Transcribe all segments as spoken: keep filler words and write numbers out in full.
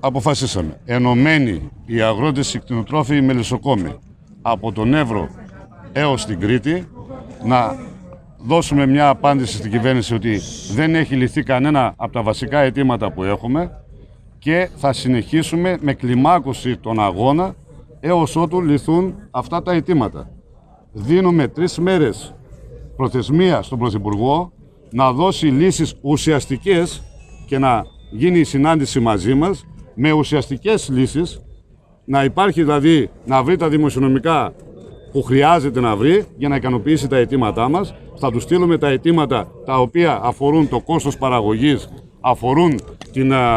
αποφασίσαμε, ενωμένοι οι αγρότες, οι κτηνοτρόφοι, οι μελισσοκόμοι, από τον Εύρο έως την Κρήτη, να δώσουμε μια απάντηση στην κυβέρνηση ότι δεν έχει λυθεί κανένα από τα βασικά αιτήματα που έχουμε και θα συνεχίσουμε με κλιμάκωση τον αγώνα έως ότου λυθούν αυτά τα αιτήματα. Δίνουμε τρεις μέρες προθεσμία στον Πρωθυπουργό να δώσει λύσεις ουσιαστικές και να γίνει η συνάντηση μαζί μας με ουσιαστικές λύσεις, να υπάρχει δηλαδή να βρει τα δημοσιονομικά που χρειάζεται να βρει για να ικανοποιήσει τα αιτήματά μας. Θα του στείλουμε τα αιτήματα τα οποία αφορούν το κόστος παραγωγής, αφορούν την, α,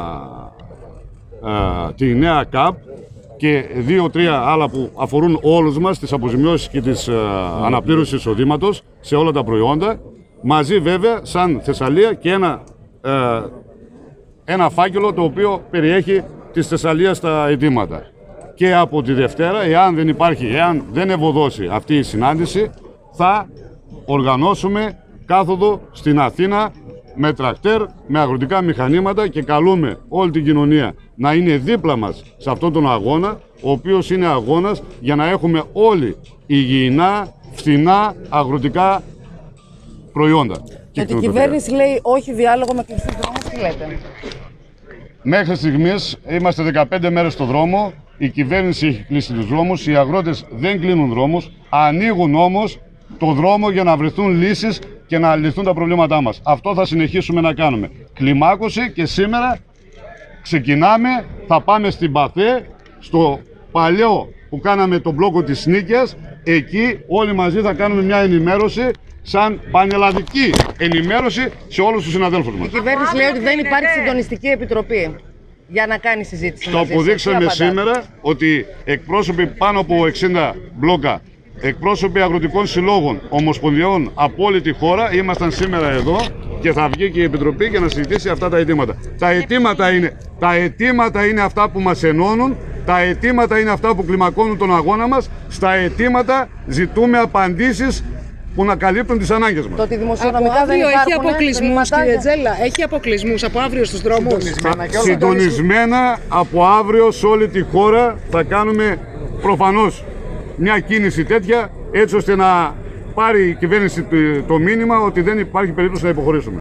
α, τη νέα ΚΑΠ και δύο-τρία άλλα που αφορούν όλους μας, τις αποζημιώσεις και τις αναπλήρωσης εισοδήματος σε όλα τα προϊόντα, μαζί βέβαια σαν Θεσσαλία και ένα, α, ένα φάκελο το οποίο περιέχει της Θεσσαλίας τα αιτήματα. Και από τη Δευτέρα, εάν δεν υπάρχει, εάν δεν ευωδώσει αυτή η συνάντηση, θα οργανώσουμε κάθοδο στην Αθήνα με τρακτέρ, με αγροτικά μηχανήματα και καλούμε όλη την κοινωνία να είναι δίπλα μας σε αυτόν τον αγώνα, ο οποίος είναι αγώνας για να έχουμε όλοι υγιεινά, φθηνά αγροτικά προϊόντα. Γιατί η κυβέρνηση λέει όχι διάλογο με κλειστούς δρόμους, τι λέτε? Μέχρι στιγμής είμαστε δεκαπέντε μέρες στο δρόμο, η κυβέρνηση έχει κλείσει τους δρόμους, οι αγρότες δεν κλείνουν δρόμους, ανοίγουν όμως το δρόμο για να βρεθούν λύσεις και να λυθούν τα προβλήματά μας. Αυτό θα συνεχίσουμε να κάνουμε. Κλιμάκωση και σήμερα ξεκινάμε, θα πάμε στην Παθέ, στο παλιό που κάναμε τον μπλόκο της Νίκαιας, εκεί όλοι μαζί θα κάνουμε μια ενημέρωση, σαν πανελλαδική ενημέρωση σε όλους τους συναδέλφους μας. Η κυβέρνηση λέει ότι δεν υπάρχει συντονιστική επιτροπή για να κάνει συζήτηση. Το αποδείξαμε σήμερα ότι εκπρόσωποι πάνω από εξήντα μπλόκα, εκπρόσωποι αγροτικών συλλόγων, ομοσπονδιών από όλη τη χώρα ήμασταν σήμερα εδώ και θα βγει και η Επιτροπή για να συζητήσει αυτά τα αιτήματα. Τα αιτήματα είναι, τα αιτήματα είναι αυτά που μας ενώνουν, τα αιτήματα είναι αυτά που κλιμακώνουν τον αγώνα μας, στα αιτήματα ζητούμε απαντήσεις που να καλύπτουν τις ανάγκες μας. Το ότι δημοσιονομικά δεν υπάρχει αποκλεισμούς, κύριε Τζέλα, έχει αποκλεισμούς από αύριο στους δρόμους. Συντονισμένα, συντονισμένα από αύριο σε όλη τη χώρα θα κάνουμε προφανώς μια κίνηση τέτοια, έτσι ώστε να πάρει η κυβέρνηση το μήνυμα ότι δεν υπάρχει περίπτωση να υποχωρήσουμε.